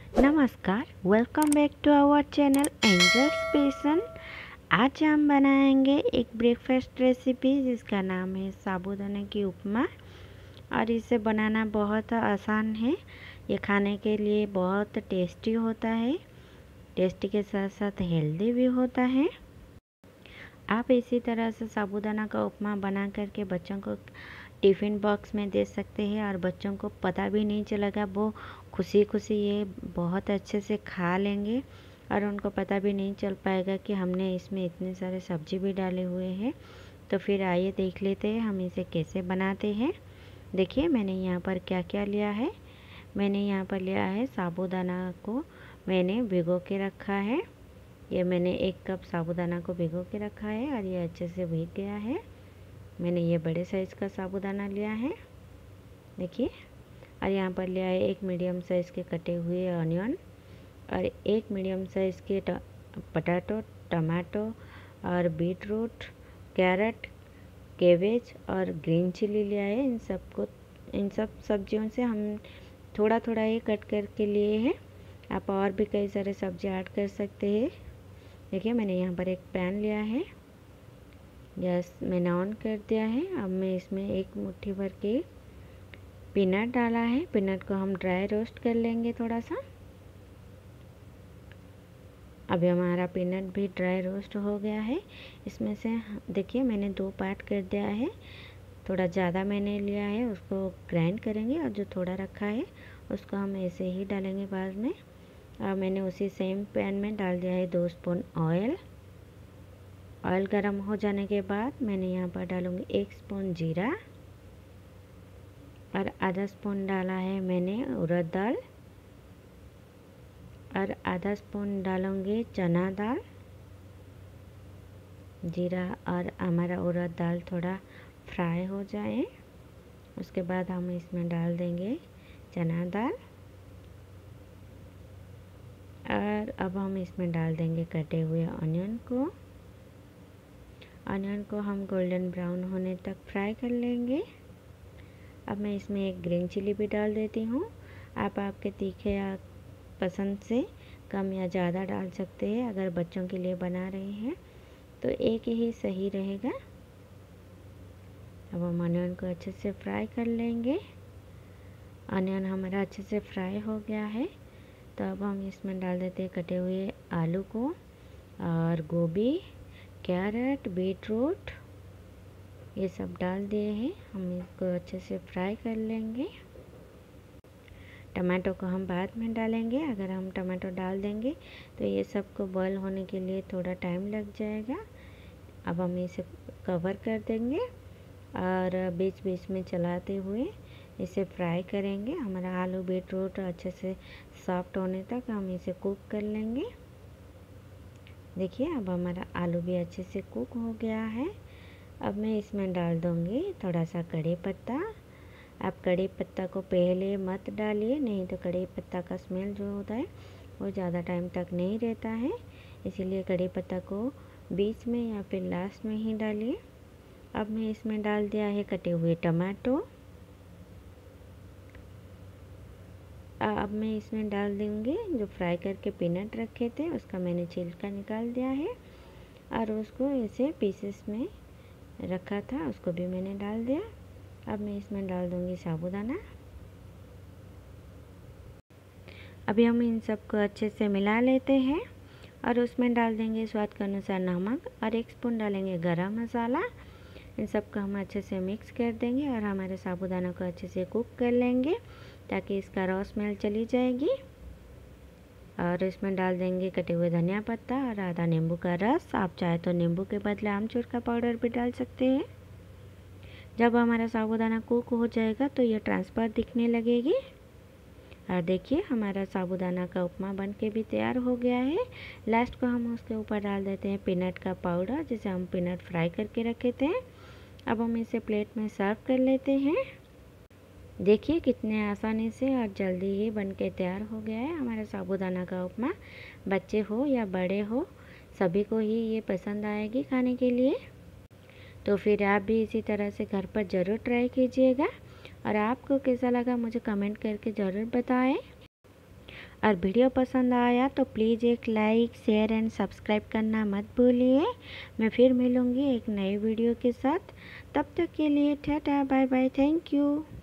नमस्कार, welcome back to our channel angels passion. आज हम बनाएंगे एक ब्रेकफास्ट रेसिपी जिसका नाम है साबूदाना की उपमा। और इसे बनाना बहुत आसान है। ये खाने के लिए बहुत टेस्टी होता है। टेस्टी के साथ साथ हेल्दी भी होता है। आप इसी तरह से साबूदाना का उपमा बना करके बच्चों को टिफ़िन बॉक्स में दे सकते हैं और बच्चों को पता भी नहीं चलेगा, वो खुशी खुशी ये बहुत अच्छे से खा लेंगे और उनको पता भी नहीं चल पाएगा कि हमने इसमें इतने सारे सब्जी भी डाले हुए हैं। तो फिर आइए देख लेते हैं हम इसे कैसे बनाते हैं। देखिए मैंने यहाँ पर क्या क्या लिया है। मैंने यहाँ पर लिया है साबूदाना को मैंने भिगो के रखा है। ये मैंने 1 कप साबूदाना को भिगो के रखा है और ये अच्छे से भीग गया है। मैंने ये बड़े साइज़ का साबूदाना लिया है, देखिए। और यहाँ पर लिया है 1 मीडियम साइज़ के कटे हुए ऑनियन और 1 मीडियम साइज़ के पोटैटो, टमाटो और बीट रूट, कैरेट, कैबेज और ग्रीन चिली लिया है। इन सब सब्जियों से हम थोड़ा थोड़ा ही कट करके लिए हैं। आप और भी कई सारे सब्जी ऐड कर सकते हैं। देखिए मैंने यहाँ पर एक पैन लिया है, गैस मैंने ऑन कर दिया है। अब मैं इसमें 1 मुट्ठी भर के पीनट डाला है। पीनट को हम ड्राई रोस्ट कर लेंगे थोड़ा सा। अभी हमारा पीनट भी ड्राई रोस्ट हो गया है। इसमें से देखिए मैंने 2 पार्ट कर दिया है। थोड़ा ज़्यादा मैंने लिया है, उसको ग्राइंड करेंगे और जो थोड़ा रखा है उसको हम ऐसे ही डालेंगे बाद में। और मैंने उसी सेम पैन में डाल दिया है 2 स्पून ऑयल। ऑयल गर्म हो जाने के बाद मैंने यहाँ पर डालूँगी 1 स्पून जीरा और आधा स्पून डाला है मैंने उड़द दाल और आधा स्पून डालूँगी चना दाल। जीरा और हमारा उड़द दाल थोड़ा फ्राई हो जाए उसके बाद हम इसमें डाल देंगे चना दाल। और अब हम इसमें डाल देंगे कटे हुए ऑनियन को। ऑनियन को हम गोल्डन ब्राउन होने तक फ्राई कर लेंगे। अब मैं इसमें 1 ग्रीन चिली भी डाल देती हूँ। आप आपके तीखे या पसंद से कम या ज़्यादा डाल सकते हैं। अगर बच्चों के लिए बना रहे हैं तो एक ही सही रहेगा। अब हम ऑनियन को अच्छे से फ्राई कर लेंगे। ऑनियन हमारा अच्छे से फ्राई हो गया है तो अब हम इसमें डाल देते हैं कटे हुए आलू को और गोभी, कैरेट, बीट रूट, ये सब डाल दिए हैं। हम इसको अच्छे से फ्राई कर लेंगे। टमाटो को हम बाद में डालेंगे। अगर हम टमाटो डाल देंगे तो ये सब को बॉईल होने के लिए थोड़ा टाइम लग जाएगा। अब हम इसे कवर कर देंगे और बीच बीच में चलाते हुए इसे फ्राई करेंगे। हमारा आलू बीट रूट अच्छे से सॉफ्ट होने तक हम इसे कुक कर लेंगे। देखिए अब हमारा आलू भी अच्छे से कुक हो गया है। अब मैं इसमें डाल दूँगी थोड़ा सा कड़ी पत्ता। आप कड़ी पत्ता को पहले मत डालिए, नहीं तो कड़ी पत्ता का स्मेल जो होता है वो ज़्यादा टाइम तक नहीं रहता है। इसीलिए कड़ी पत्ता को बीच में या फिर लास्ट में ही डालिए। अब मैं इसमें डाल दिया है कटे हुए टमाटो। अब मैं इसमें डाल दूँगी जो फ्राई करके पीनट रखे थे उसका मैंने छिलका निकाल दिया है और उसको ऐसे पीसेस में रखा था उसको भी मैंने डाल दिया। अब मैं इसमें डाल दूँगी साबूदाना। अभी हम इन सबको अच्छे से मिला लेते हैं और उसमें डाल देंगे स्वाद के अनुसार नमक और 1 स्पून डालेंगे गरम मसाला। इन सबको हम अच्छे से मिक्स कर देंगे और हमारे साबूदाना को अच्छे से कुक कर लेंगे ताकि इसका रॉ स्मेल चली जाएगी। और इसमें डाल देंगे कटे हुए धनिया पत्ता और आधा नींबू का रस। आप चाहे तो नींबू के बदले आमचूर का पाउडर भी डाल सकते हैं। जब हमारा साबूदाना कुक हो जाएगा तो ये ट्रांसफर दिखने लगेगी। और देखिए हमारा साबूदाना का उपमा बन के भी तैयार हो गया है। लास्ट को हम उसके ऊपर डाल देते हैं पीनट का पाउडर, जिसे हम पीनट फ्राई करके रखे थे। अब हम इसे प्लेट में सर्व कर लेते हैं। देखिए कितने आसानी से और जल्दी ही बन के तैयार हो गया है हमारा साबूदाना का उपमा। बच्चे हो या बड़े हो सभी को ही ये पसंद आएगी खाने के लिए। तो फिर आप भी इसी तरह से घर पर ज़रूर ट्राई कीजिएगा और आपको कैसा लगा मुझे कमेंट करके ज़रूर बताएं। और वीडियो पसंद आया तो प्लीज़ एक लाइक शेयर एंड सब्सक्राइब करना मत भूलिए। मैं फिर मिलूँगी एक नए वीडियो के साथ। तब तक के लिए tata bye bye, thank you.